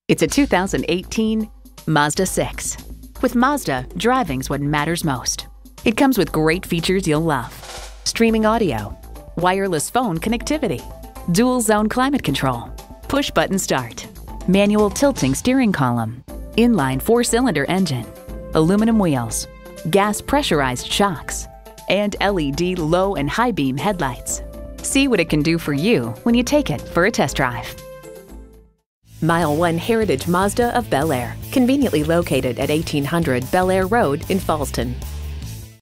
It's a 2018 Mazda 6. With Mazda, driving's what matters most. It comes with great features you'll love. Streaming audio, wireless phone connectivity, dual zone climate control, push button start, manual tilting steering column, inline 4-cylinder engine, aluminum wheels, gas pressurized shocks, and LED low and high beam headlights. See what it can do for you when you take it for a test drive. Mile 1 Heritage Mazda of Bel-Air, conveniently located at 1800 Bel-Air Road in Fallston.